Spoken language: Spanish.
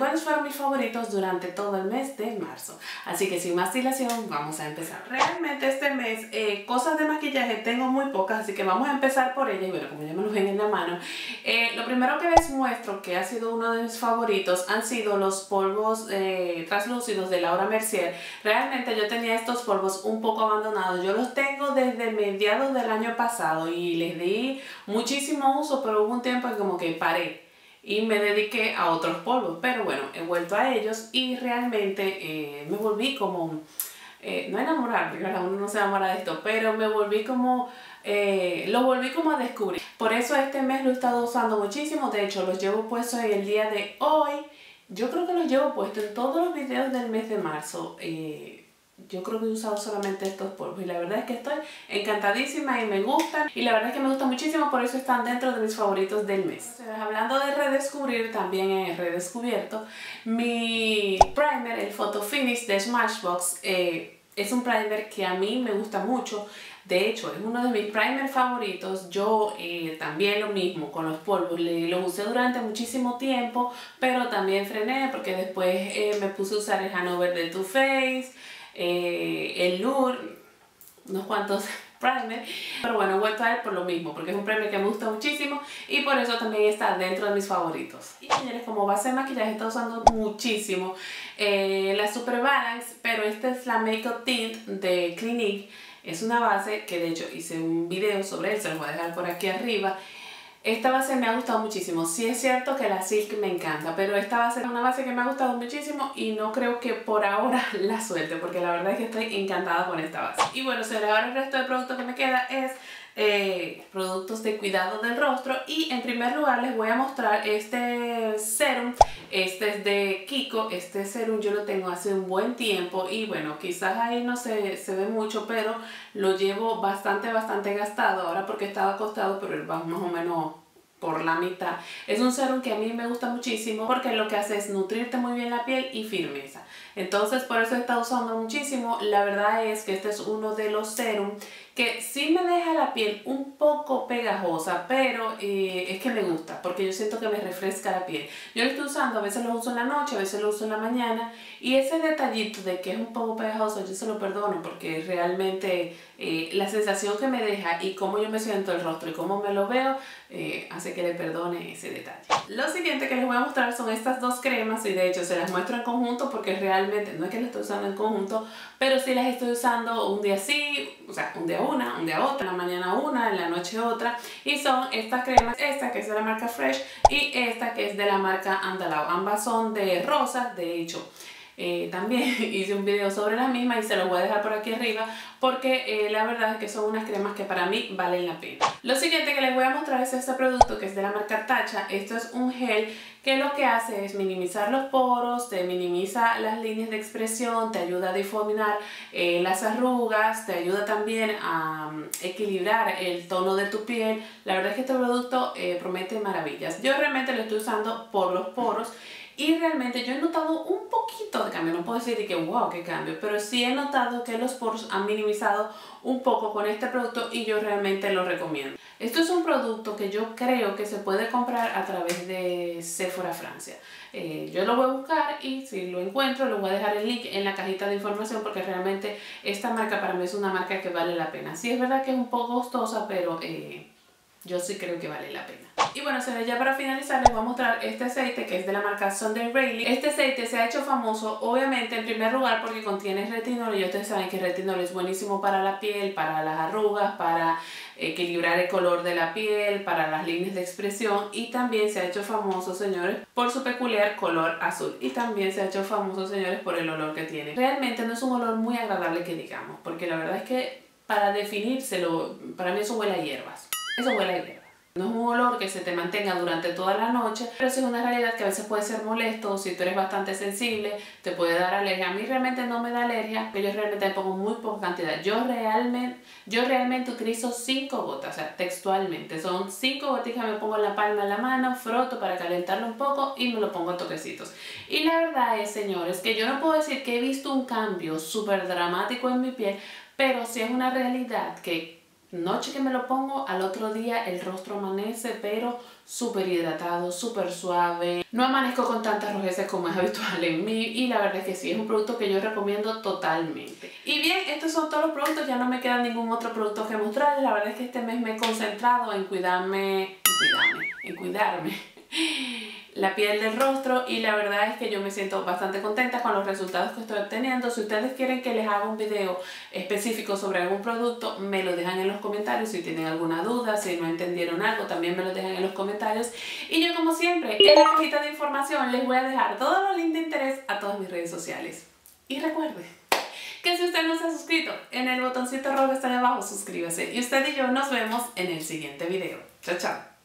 cuáles fueron mis favoritos durante todo el mes de marzo. Así que sin más dilación, vamos a empezar. Realmente este mes, cosas de maquillaje tengo muy pocas, así que vamos a empezar por ellas. Y bueno, como ya me lo ven en la mano, lo primero que les muestro, que ha sido uno de mis favoritos, han sido los polvos translúcidos de Laura Mercier. Realmente yo tenía estos polvos un poco abandonados. Yo los tengo desde mediados del año pasado y les di muchísimo uso, pero hubo un tiempo en como que paré y me dediqué a otros polvos, pero bueno, he vuelto a ellos y realmente me volví como, no enamorar, porque ahora uno no se enamora de esto, pero me volví como, lo volví como a descubrir. Por eso este mes lo he estado usando muchísimo, de hecho los llevo puestos en el día de hoy. Yo creo que los llevo puestos en todos los videos del mes de marzo. Yo creo que he usado solamente estos polvos y la verdad es que estoy encantadísima y me gustan, y la verdad es que me gustan muchísimo, por eso están dentro de mis favoritos del mes. Entonces, hablando de redescubrir, también he redescubierto mi primer, el Photo Finish de Smashbox. Es un primer que a mí me gusta mucho. De hecho, es uno de mis primers favoritos. Yo también lo mismo con los polvos. Lo usé durante muchísimo tiempo, pero también frené porque después me puse a usar el Hanover de Too Faced, el Lure, unos cuantos primer, pero bueno, he vuelto a él por lo mismo, porque es un primer que me gusta muchísimo y por eso también está dentro de mis favoritos. Y señores, como base de maquillaje estoy usando muchísimo la Super Balance, pero esta es la Makeup Tint de Clinique. Es una base que de hecho hice un video sobre él, se los voy a dejar por aquí arriba. Esta base me ha gustado muchísimo. Sí es cierto que la Silk me encanta, pero esta base es una base que me ha gustado muchísimo y no creo que por ahora la suelte, porque la verdad es que estoy encantada con esta base. Y bueno, señores, ahora el resto de productos que me queda es productos de cuidado del rostro, y en primer lugar les voy a mostrar este serum. Este es de Kiko. Este serum yo lo tengo hace un buen tiempo y bueno, quizás ahí no se ve mucho, pero lo llevo bastante gastado ahora porque estaba acostado, pero él va más o menos por la mitad. Es un serum que a mí me gusta muchísimo porque lo que hace es nutrirte muy bien la piel y firmeza. Entonces por eso he estado usando muchísimo. La verdad es que este es uno de los serums que sí me deja la piel un poco pegajosa, pero es que me gusta porque yo siento que me refresca la piel. Yo lo estoy usando, a veces lo uso en la noche, a veces lo uso en la mañana, y ese detallito de que es un poco pegajoso yo se lo perdono porque realmente la sensación que me deja y cómo yo me siento el rostro y cómo me lo veo hace que le perdone ese detalle. Lo siguiente que les voy a mostrar son estas dos cremas, y de hecho se las muestro en conjunto porque realmente no es que las estoy usando en conjunto, pero sí las estoy usando un día sí, o sea, un día una, un día otra, en la mañana una, en la noche otra, y son estas cremas, esta que es de la marca Fresh y esta que es de la marca Andalao. Ambas son de rosa, de hecho. También hice un video sobre la misma y se los voy a dejar por aquí arriba porque la verdad es que son unas cremas que para mí valen la pena. Lo siguiente que les voy a mostrar es este producto que es de la marca Tatcha. Esto es un gel que lo que hace es minimizar los poros, te minimiza las líneas de expresión, te ayuda a difuminar las arrugas, te ayuda también a equilibrar el tono de tu piel. La verdad es que este producto promete maravillas. Yo realmente lo estoy usando por los poros y realmente yo he notado un poquito de cambio. No puedo decir que wow, qué cambio, pero sí he notado que los poros han minimizado un poco con este producto y yo realmente lo recomiendo. Esto es un producto que yo creo que se puede comprar a través de Sephora Francia. Yo lo voy a buscar y si lo encuentro les voy a dejar el link en la cajita de información porque realmente esta marca para mí es una marca que vale la pena. Sí es verdad que es un poco costosa, pero yo sí creo que vale la pena. Y bueno, ya para finalizar les voy a mostrar este aceite que es de la marca Sunday Riley. Este aceite se ha hecho famoso obviamente en primer lugar porque contiene retinol, y ustedes saben que el retinol es buenísimo para la piel, para las arrugas, para equilibrar el color de la piel, para las líneas de expresión, y también se ha hecho famoso, señores, por su peculiar color azul, y también se ha hecho famoso, señores, por el olor que tiene. Realmente no es un olor muy agradable que digamos, porque la verdad es que para definírselo, para mí eso huele a hierbas. Eso huele a hierba. No es un olor que se te mantenga durante toda la noche, pero sí es una realidad que a veces puede ser molesto. Si tú eres bastante sensible, te puede dar alergia. A mí realmente no me da alergia, porque yo realmente le pongo muy poca cantidad. Yo realmente utilizo 5 gotas, o sea, textualmente. Son 5 gotitas que me pongo en la palma de la mano, froto para calentarlo un poco y me lo pongo a toquecitos. Y la verdad es, señores, que yo no puedo decir que he visto un cambio súper dramático en mi piel, pero sí es una realidad que noche que me lo pongo, al otro día el rostro amanece, pero súper hidratado, súper suave. No amanezco con tantas rojeces como es habitual en mí y la verdad es que sí, es un producto que yo recomiendo totalmente. Y bien, estos son todos los productos, ya no me queda ningún otro producto que mostrarles. La verdad es que este mes me he concentrado en cuidarme la piel del rostro y la verdad es que yo me siento bastante contenta con los resultados que estoy obteniendo. Si ustedes quieren que les haga un video específico sobre algún producto, me lo dejan en los comentarios. Si tienen alguna duda, si no entendieron algo, también me lo dejan en los comentarios. Y yo, como siempre, en la cajita de información les voy a dejar todos los links de interés a todas mis redes sociales. Y recuerde que si usted no se ha suscrito, en el botoncito rojo que está ahí abajo, suscríbase. Y usted y yo nos vemos en el siguiente video. Chao, chao.